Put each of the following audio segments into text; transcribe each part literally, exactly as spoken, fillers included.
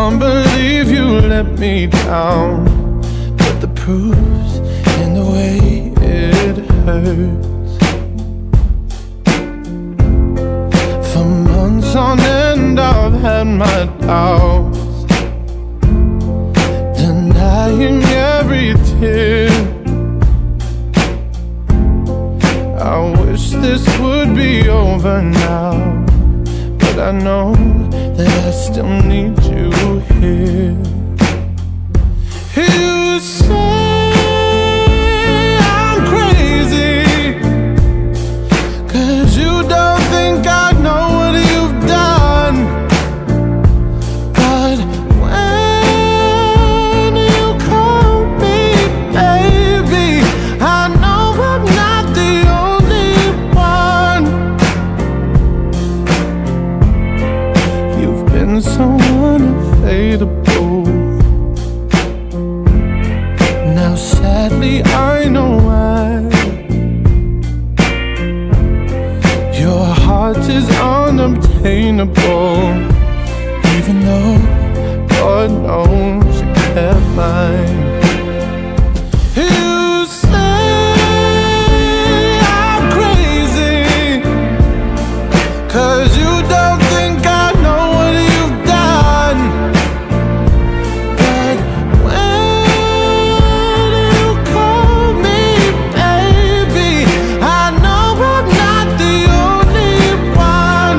can't believe you let me down, but the proof's in the way it hurts. For months on end I've had my doubts, denying every tear. I wish this would be over now, but I know that I still need you here. You say I'm crazy, 'cause you don't think I know what you've done. But when you call me baby, I know I'm not the only one. You've been so unavailable. Now sadly I know why. Your heart is unobtainable, even though God knows you kept mine. You say I'm crazy, 'cause you don't think I know what you've done. But when you call me baby, I know I'm not the only one.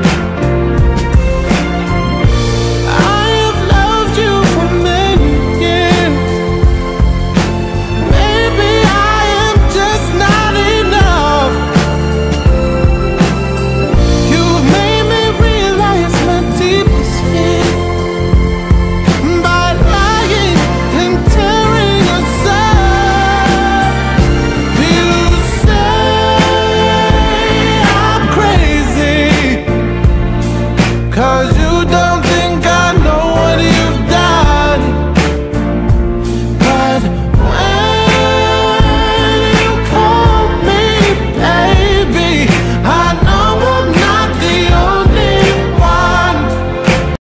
I have loved you for many years. Maybe I am just not enough. You've made me realize my deepest fear by lying and tearing us up. You say I'm crazy, 'cause you don't